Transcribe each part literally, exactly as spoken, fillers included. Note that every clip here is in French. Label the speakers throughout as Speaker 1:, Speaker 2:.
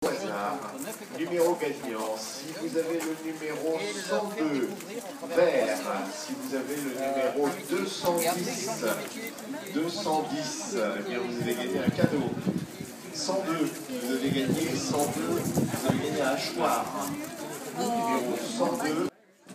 Speaker 1: Au hasard, numéro gagnant, si vous avez le numéro cent deux, vert, si vous avez le numéro deux cent dix, deux cent dix, eh bien vous avez gagné un cadeau. cent deux, vous avez gagné cent deux, vous avez gagné un hachoir. Numéro cent deux.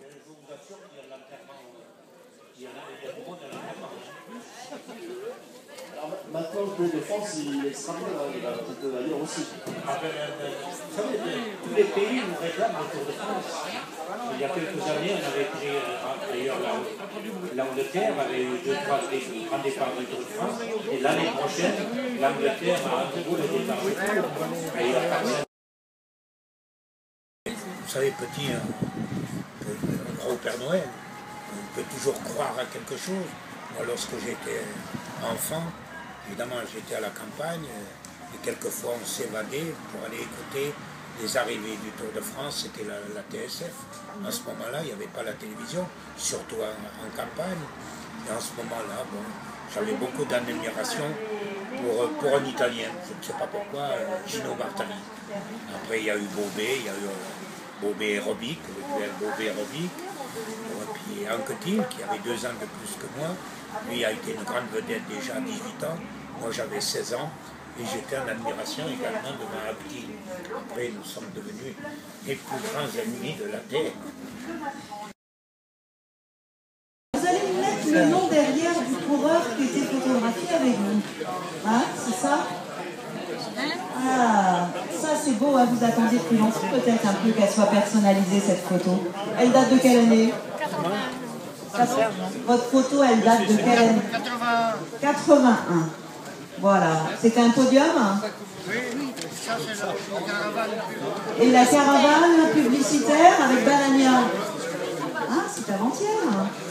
Speaker 2: Alors, maintenant, le Tour de France, il est extraordinaire, il va peut-être aller aussi.
Speaker 3: Ah ben, ben, vous savez, tous les pays nous réclament le Tour de France. Il y a quelques années, on avait pris, d'ailleurs, l'Angleterre avait eu deux, trois grands départs du Tour de France, et l'année prochaine, l'Angleterre a un nouveau départ du Tour. Et il y a pas de...
Speaker 4: Vous savez, petit, hein, on croit au Père Noël, on peut toujours croire à quelque chose. Moi, lorsque j'étais enfant, évidemment, j'étais à la campagne, et quelquefois on s'évadait pour aller écouter les arrivées du Tour de France, c'était la, la T S F. À ce moment-là, il n'y avait pas la télévision, surtout en, en campagne. Et en ce moment-là, bon, j'avais beaucoup d'admiration pour, pour un Italien, je ne sais pas pourquoi, Gino Bartali. Après, il y a eu Bobet, il y a eu Bobet et Robic, le duel Bobet et Robic. Et puis Anquetil, qui avait deux ans de plus que moi, lui a été une grande vedette déjà à dix-huit ans. Moi, j'avais seize ans. Et j'étais en admiration également de ma Abdi. Après, nous sommes devenus les plus grands ennemis de la Terre.
Speaker 5: Vous allez me mettre le nom derrière du coureur qui était photographié avec vous. Hein, c'est ça? Ah, ça c'est beau, hein, vous attendiez plus longtemps peut-être un peu qu'elle soit personnalisée cette photo. Elle date de quelle année? quatre-vingts. Votre photo, elle date de quelle année? quatre-vingt-un. Voilà. C'était un podium?
Speaker 6: Oui, ça c'est la caravane.
Speaker 5: Et la caravane publicitaire avec Balagna? Ah, c'est avant-hier.